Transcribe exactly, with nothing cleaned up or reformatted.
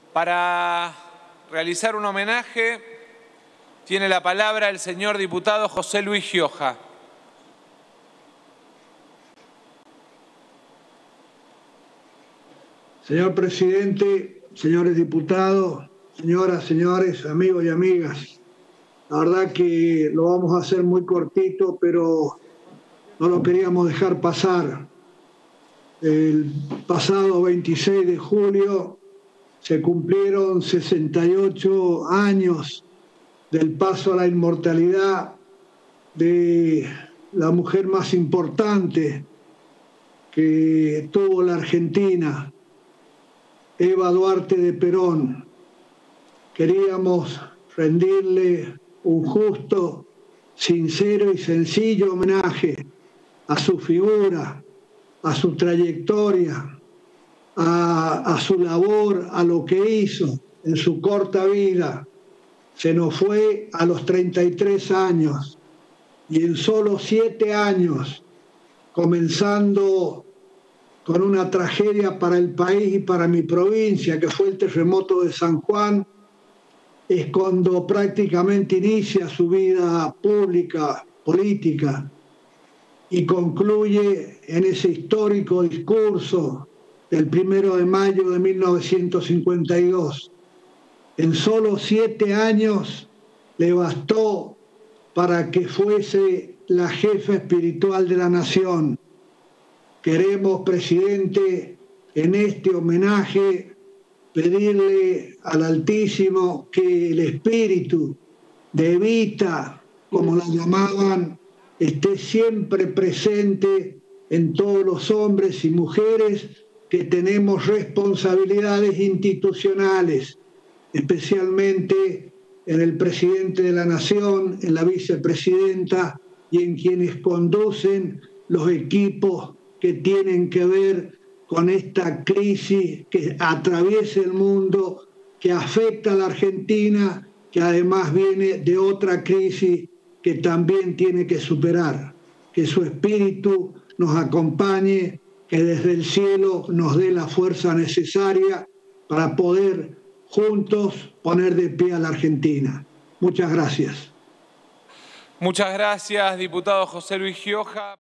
Para realizar un homenaje, tiene la palabra el señor diputado José Luis Gioja. Señor presidente, señores diputados, señoras, señores, amigos y amigas, la verdad que lo vamos a hacer muy cortito, pero no lo queríamos dejar pasar. El pasado veintiséis de julio se cumplieron sesenta y ocho años del paso a la inmortalidad de la mujer más importante que tuvo la Argentina, Eva Duarte de Perón. Queríamos rendirle un justo, sincero y sencillo homenaje a su figura, a su trayectoria, a, a su labor, a lo que hizo en su corta vida. Se nos fue a los treinta y tres años y en solo siete años, comenzando con una tragedia para el país y para mi provincia, que fue el terremoto de San Juan, es cuando prácticamente inicia su vida pública, política, y concluye en ese histórico discurso del primero de mayo de mil novecientos cincuenta y dos. En solo siete años le bastó para que fuese la jefa espiritual de la nación. Queremos, presidente, en este homenaje pedirle al Altísimo que el espíritu de Evita, como la llamaban, esté siempre presente en todos los hombres y mujeres que tenemos responsabilidades institucionales, especialmente en el presidente de la Nación, en la vicepresidenta y en quienes conducen los equipos que tienen que ver con esta crisis que atraviesa el mundo, que afecta a la Argentina, que además viene de otra crisis que también tiene que superar. Que su espíritu nos acompañe, que desde el cielo nos dé la fuerza necesaria para poder juntos poner de pie a la Argentina. Muchas gracias. Muchas gracias, diputado José Luis Gioja.